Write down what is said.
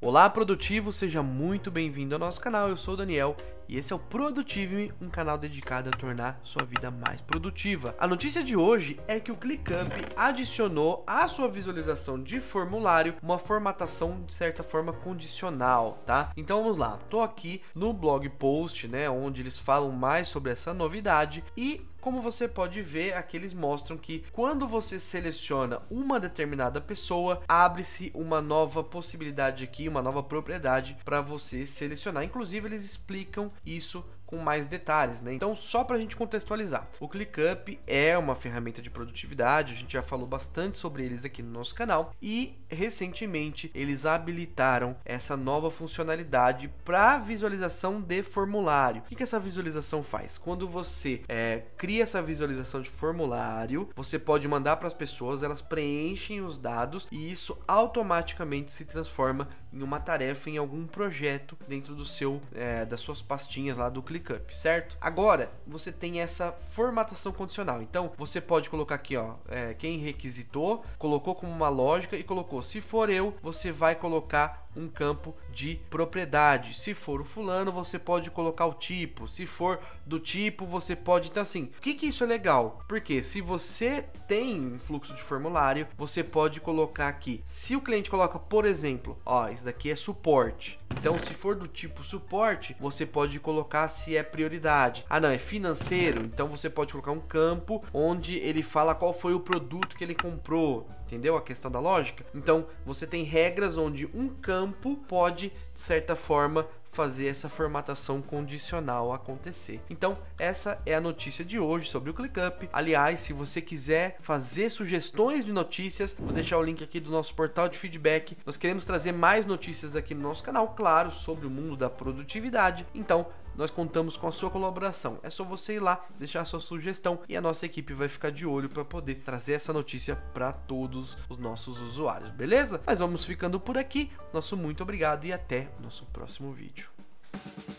Olá, produtivo, seja muito bem-vindo ao nosso canal. Eu sou o Daniel e esse é o Produtive-me, um canal dedicado a tornar sua vida mais produtiva. A notícia de hoje é que o ClickUp adicionou à sua visualização de formulário uma formatação de certa forma condicional, tá? Então vamos lá, tô aqui no blog post, né, onde eles falam mais sobre essa novidade e como você pode ver, aqui eles mostram que quando você seleciona uma determinada pessoa, abre-se uma nova possibilidade aqui, uma nova propriedade para você selecionar. Inclusive, eles explicam isso com mais detalhes, né? Então, só para a gente contextualizar, o ClickUp é uma ferramenta de produtividade, a gente já falou bastante sobre eles aqui no nosso canal e recentemente eles habilitaram essa nova funcionalidade para visualização de formulário. O que essa visualização faz? Quando você cria essa visualização de formulário, você pode mandar para as pessoas, elas preenchem os dados e isso automaticamente se transforma em uma tarefa, em algum projeto dentro do seu das suas pastinhas lá do ClickUp, certo? Agora você tem essa formatação condicional, então você pode colocar aqui, ó, quem requisitou, colocou como uma lógica e colocou, se for eu, você vai colocar um campo de propriedade, se for o fulano, você pode colocar o tipo, se for do tipo, você pode, então assim, o que isso é legal? Porque se você tem um fluxo de formulário, você pode colocar aqui, se o cliente coloca, por exemplo, ó, isso daqui é suporte, então se for do tipo suporte, você pode colocar se é prioridade, ah não, é financeiro, então você pode colocar um campo onde ele fala qual foi o produto que ele comprou, entendeu a questão da lógica? Então você tem regras onde um campo pode, de certa forma, fazer essa formatação condicional acontecer. Então essa é a notícia de hoje sobre o ClickUp. Aliás, se você quiser fazer sugestões de notícias, vou deixar o link aqui do nosso portal de feedback. Nós queremos trazer mais notícias aqui no nosso canal, claro, sobre o mundo da produtividade. Então nós contamos com a sua colaboração. É só você ir lá, deixar a sua sugestão e a nossa equipe vai ficar de olho para poder trazer essa notícia para todos os nossos usuários, beleza? Mas vamos ficando por aqui. Nosso muito obrigado e até o nosso próximo vídeo.